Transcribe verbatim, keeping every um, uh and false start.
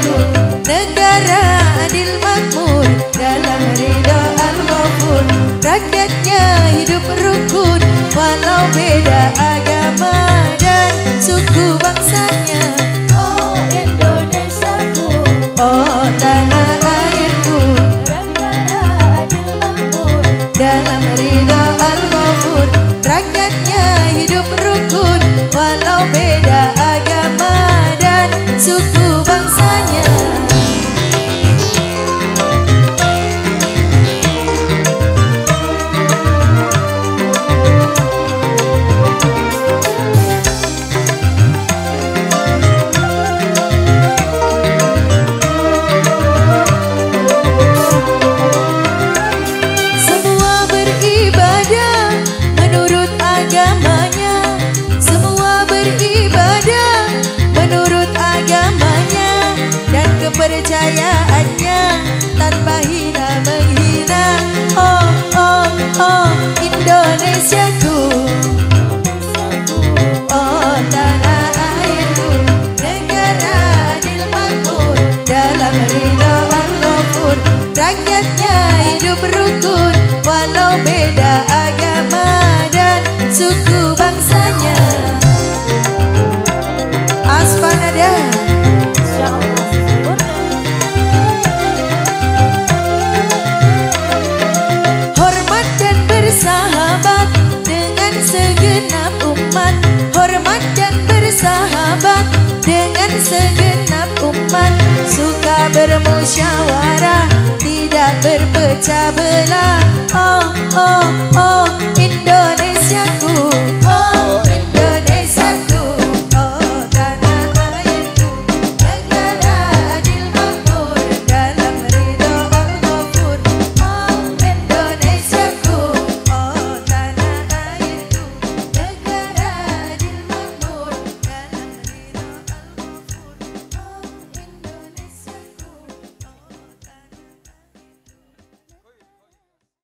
Indonesia negara adil makmur dalam ridha Al-Ghafur. Rakyatnya hidup rukun walau beda agama dan suku bangsanya. Oh Indonesiaku, oh tanah airku, negara adil makmur dalam ridha Al-Ghafur. Rakyatnya hidup rukun walau beda agama dan suku bangsanya. Semua beribadah menurut agamanya, semua beribadah menurut agamanya dan kepercayaannya tanpa hina menghina. Oh oh oh Indonesiaku, oh tanah airku, negara adil makmur dalam ridha Al-Ghafur. Rakyatnya hidup rukun walau beda agama dan suku bangsanya. Asfanada, insyaallah sempurna. hormat dan bersahabat dengan segenap umat. Hormat dan bersahabat dengan segenap umat. Suka bermusyawarah, tidak berpecah belah. Oh oh oh